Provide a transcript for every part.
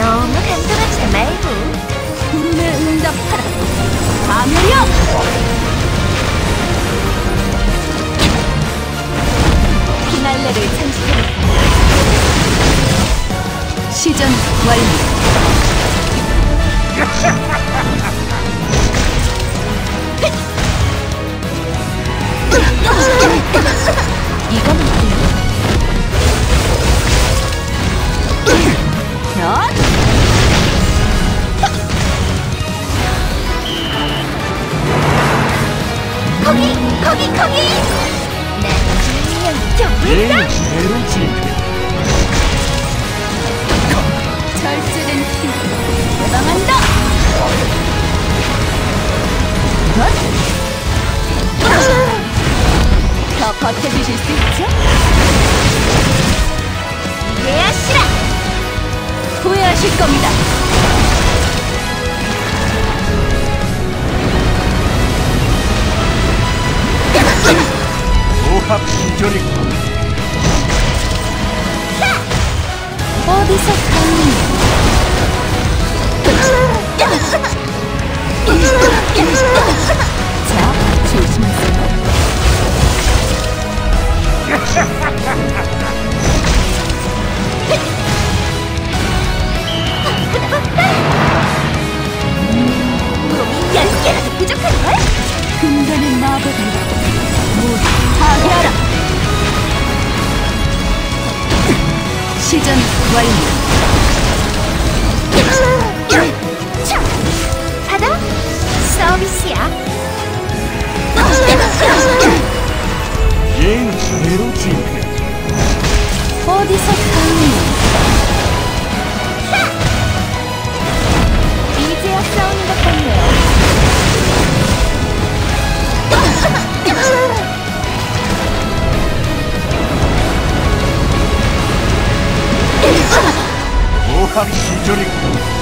너무 감동하지 말고 구름에 응답하라. 밤이여! 피날레를 찬식하라. 시전 완료. 이거는 거기! 난 분명 좀 있다! 절제된 힘 해방한다. 더 버텨주실 수 있죠? 이래야 싫어! 후회하실 겁니다. 오합 시절이고 어디서 감히 자, 조심하세요. 몸이 10개라도 부족한걸? 근간의 마법을 모두 파괴하라. 시전 완료. 차! 받아! 서비스야! 예는 그대로 지휘해. 어디서 감히 이제야 싸우는 것 같네요. 오합 시절이고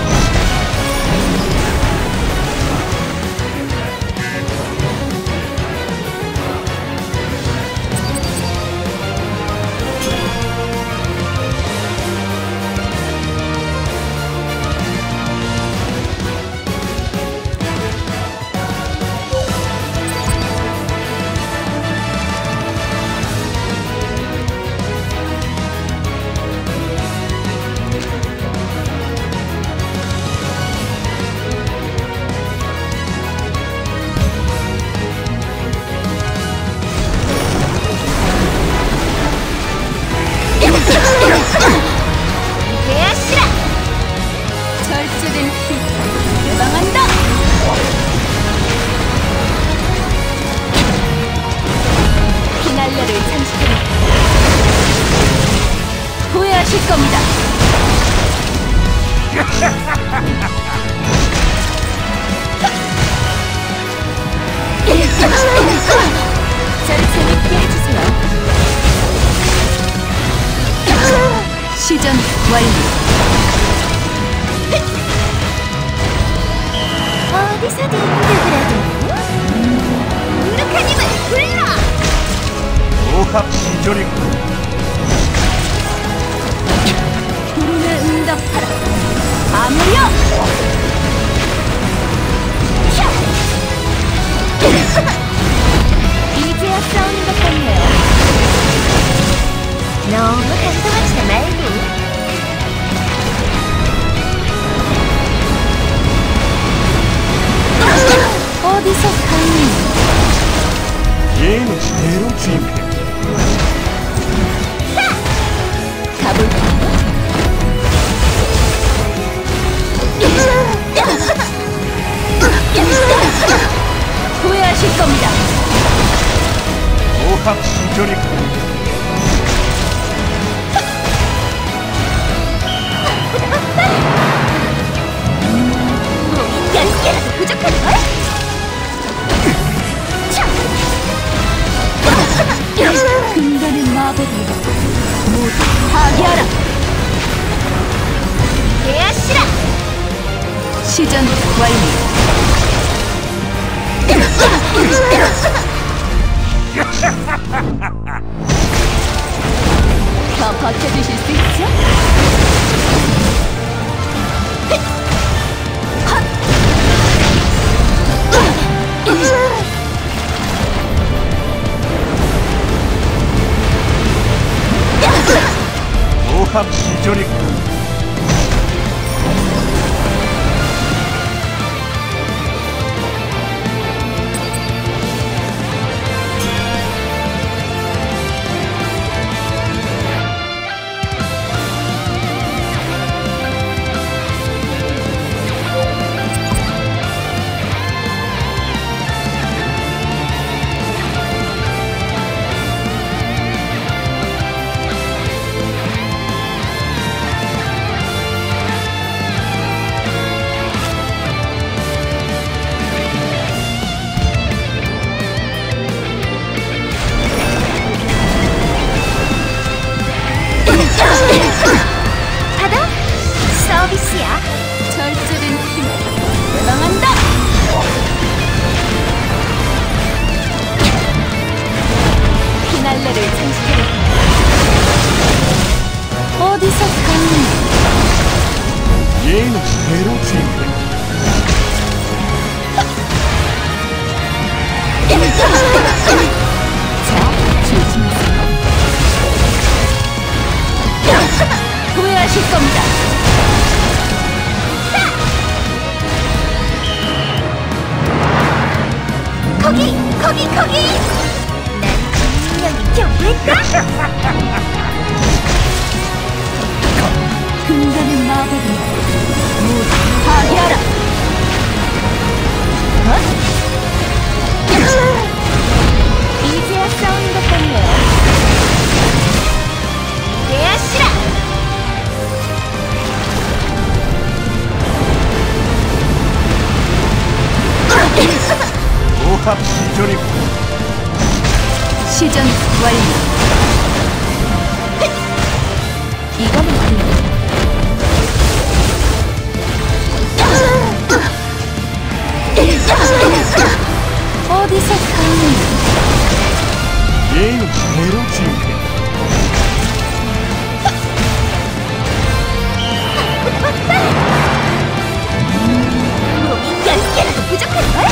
이래야 싫어! 절제된 힘 해방한다. 피날레를 찬식하라. 후회하실 겁니다. 절 재밌게 해주세요. 시전 완료. 어디서든 누구라도 무력한 힘을 불러! 오합 시절이고 구름에 응답하라. 밤이여! 이제야 싸우는 것 같네요. 너무 감동하지 말고 어디서 감히 예는 그대로 지휘해. 가볼까? 후회하실 겁니다. 오합 시절이고 몸이 10개라도 부족한걸? 근간의 마법을 모두 파괴하라. 이래야 싫어! 시전 완료. 더 버텨주실 수 있죠? 서비스야. 절제된 힘 대방한다. 피날레를 찬식해. 어디서 감히 예의는 대로 주입해. 자, 조심하세요. 후회하실 겁니다. 거기! 거기! 거기! 난 분명히 경고했다! 금단의 마법이 모두 파괴하라. 이제야 싸우는 것 같네요. 대하시라! 오합 시절이고 시전 완료. 이거는 아니고. 어디서 감히 예의는 대로 주입해. 몸이 10개라도 부족할걸?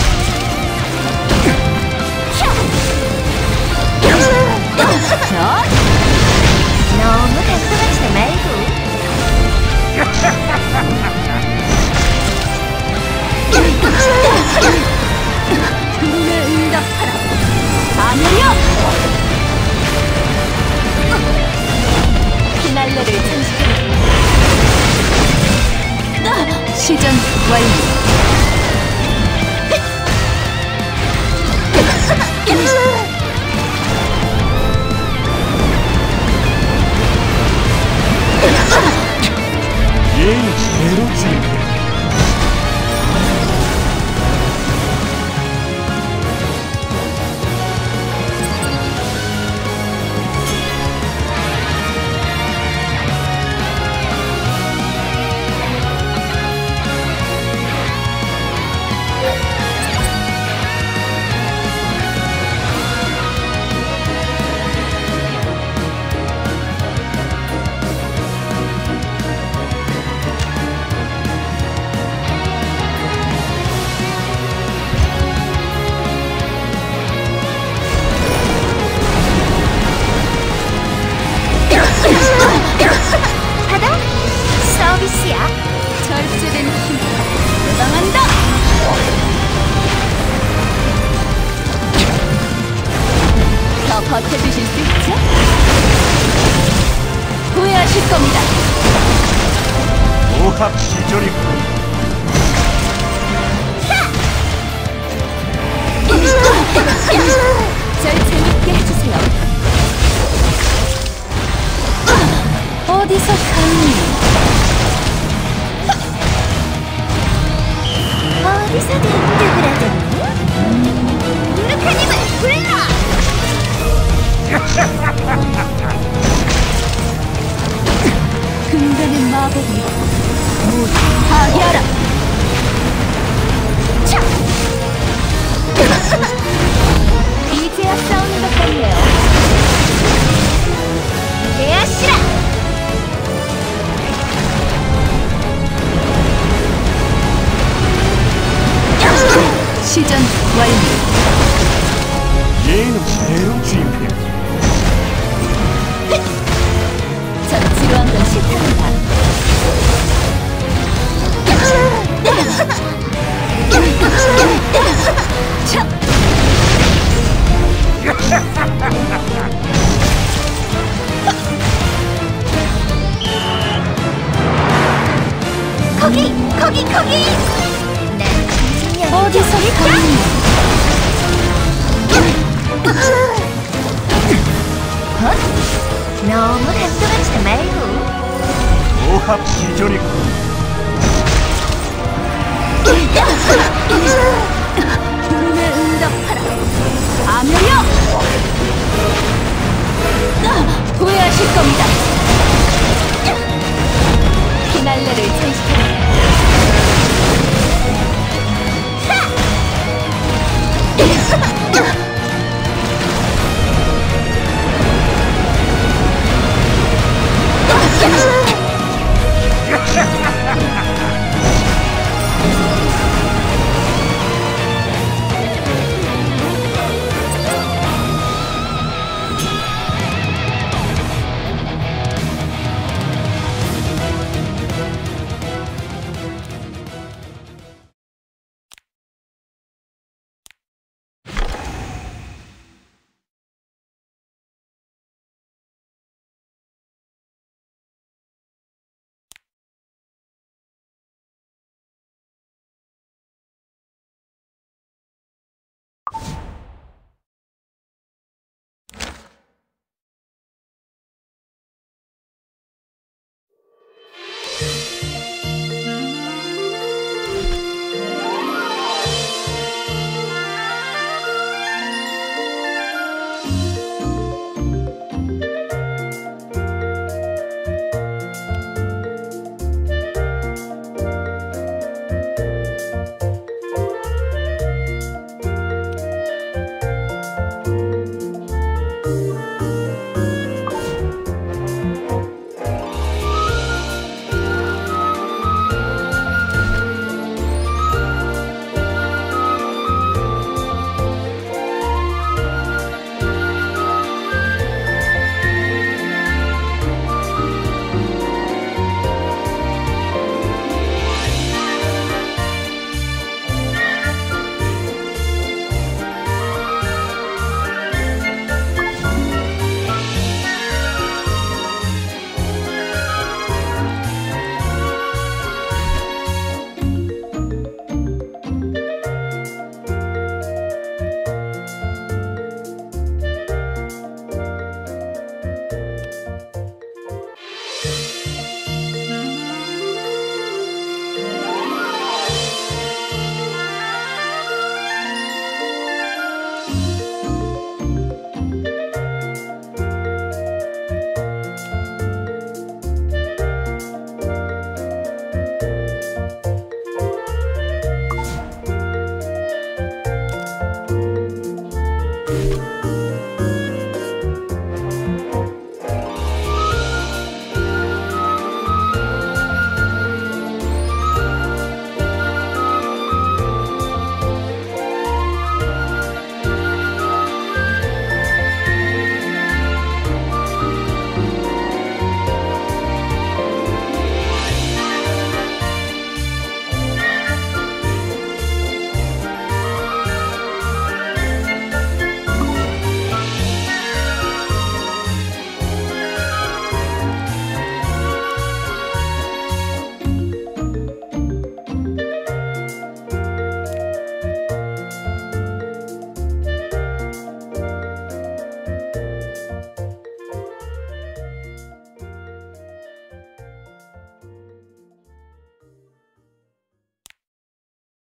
자, 너무 단순하지 말고. 분에 응답하라. 아니요. 피날레를 찬식해. 시전 완료. 예의는 대로 주입해. 받아! 서비스야. 절제된 힘 대방한다. 더 버텨주실 수 있죠? 후회하실 겁니다. 오합 시절이고 절 재밌게 해주세요. 어디서 감히 어디서든 누구라든 누룩한 힘을 불러! 금단의 마법이 모두 파괴하라. 이제야 싸우는 것 같네요. 대하시라! 시전 완료. 예의는 대로 주입해. 전 지루한 건 싫답니다. 참! 거기! 거기! 거기! 난 분명히 어디서 감히 너무 단순하지 말고. 오합 시절이고